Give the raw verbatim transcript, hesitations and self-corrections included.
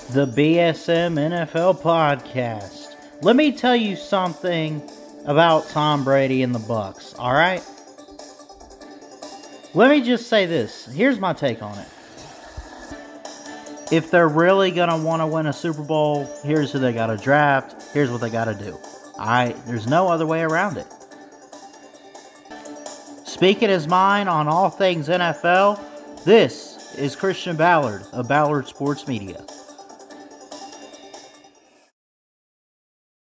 The B S M N F L podcast. Let me tell you something about Tom Brady and the Bucs, alright? Let me just say this. Here's my take on it. If they're really going to want to win a Super Bowl, here's who they got to draft. Here's what they got to do. Alright? There's no other way around it. Speaking his mind on all things N F L, this is Christian Ballard of Ballard Sports Media.